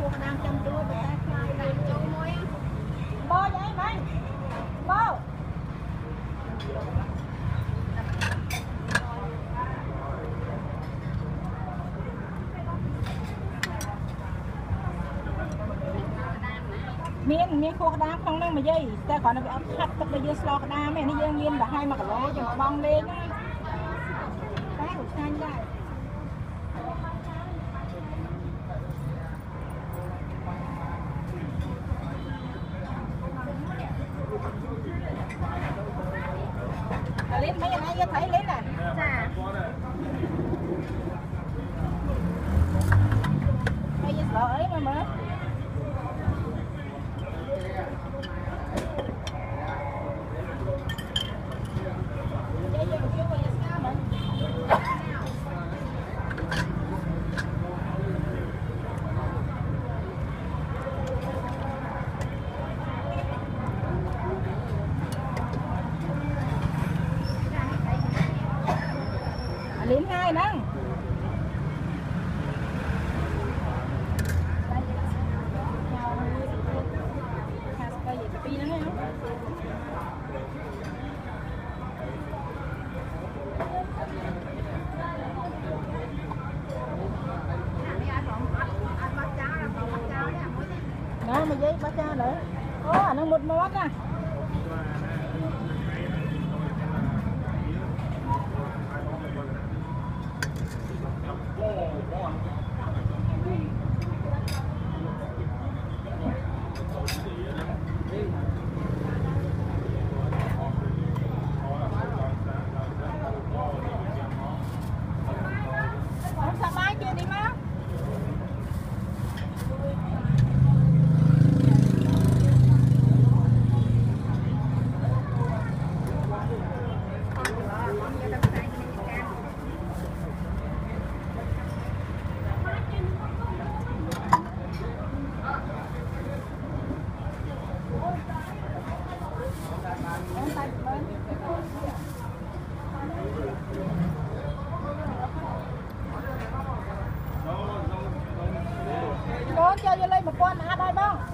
đang chăm đua để khai lên châu môi bò vậy mày bò miếng khô đá không năng mà dây ta còn nó bị ấm hắt tập bây giờ slo đá mẹ nó dương nghiêm là 2 mặt lỗ cho bong lên cái của xanh đây lên mấy anh ấy thấy lên nè bây giờ slo ấy mà mới liếm hai nâng đó mà giấy bác cha nữa nó một món à cho vô lên một con ăn đây bông